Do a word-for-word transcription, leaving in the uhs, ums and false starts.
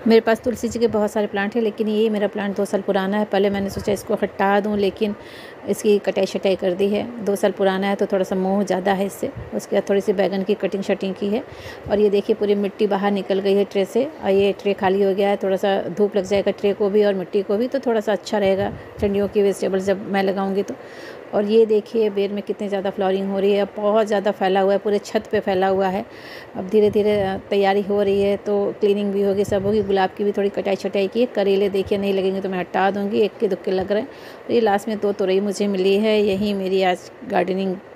मेरे पास तुलसी जी के बहुत सारे प्लांट हैं, लेकिन ये मेरा प्लांट दो साल पुराना है। पहले मैंने सोचा इसको हटा दूं, लेकिन इसकी कटाई शटाई कर दी है। दो साल पुराना है तो थोड़ा सा मोह ज़्यादा है इससे। उसके बाद थोड़ी सी बैगन की कटिंग शटिंग की है। और ये देखिए पूरी मिट्टी बाहर निकल गई है ट्रे से, और ये ट्रे खाली हो गया है। थोड़ा सा धूप लग जाएगा ट्रे को भी और मिट्टी को भी, तो थोड़ा सा अच्छा रहेगा ठंडियों की वेजिटेबल्स जब मैं लगाऊंगी तो। और ये देखिए बेर में कितनी ज़्यादा फ्लावरिंग हो रही है, बहुत ज़्यादा फैला हुआ है, पूरे छत पे फैला हुआ है। अब धीरे धीरे तैयारी हो रही है तो क्लीनिंग भी होगी, सब होगी। गुलाब की भी थोड़ी कटाई छटाई की है। करेले देखिए नहीं लगेंगे तो मैं हटा दूँगी, एक के दुक्के लग रहे हैं। और ये लास्ट में दो तोरई मुझे मिली है। यही मेरी आज गार्डनिंग